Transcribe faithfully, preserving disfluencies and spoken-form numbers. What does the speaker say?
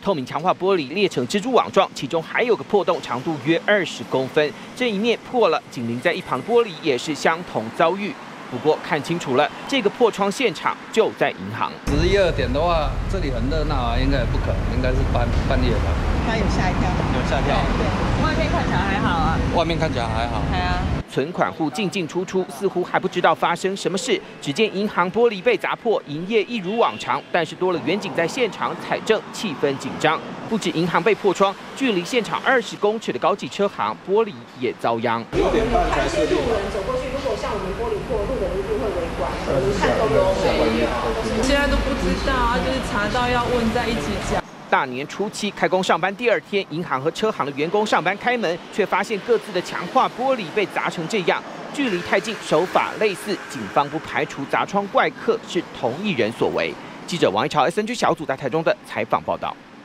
透明强化玻璃裂成蜘蛛网状，其中还有个破洞，长度约二十公分。这一面破了，紧邻在一旁的玻璃也是相同遭遇。不过看清楚了，这个破窗现场就在银行。 十一二点的话，这里很热闹啊，应该也不可能，应该是半半夜吧。 他有吓一跳， 有吓跳。 对，外面看起来还好啊。 外面看起来还好。 对啊。 存款户进进出出，似乎还不知道发生什么事。只见银行玻璃被砸破，营业一如往常，但是多了远警在现场采证，气氛紧张。不止银行被破窗，距离现场二十公尺的高级车行玻璃也遭殃。 六点半才是路人走过去，如果像我们玻璃破，路人一定会围观。你看都有。 现在都不知道啊，就是查到要问在一起讲。 大年初七开工上班第二天，银行和车行的员工上班开门，却发现各自的强化玻璃被砸成这样，距离太近，手法类似，警方不排除砸窗怪客是同一人所为。记者王一潮 S N G 小组在台中的采访报道。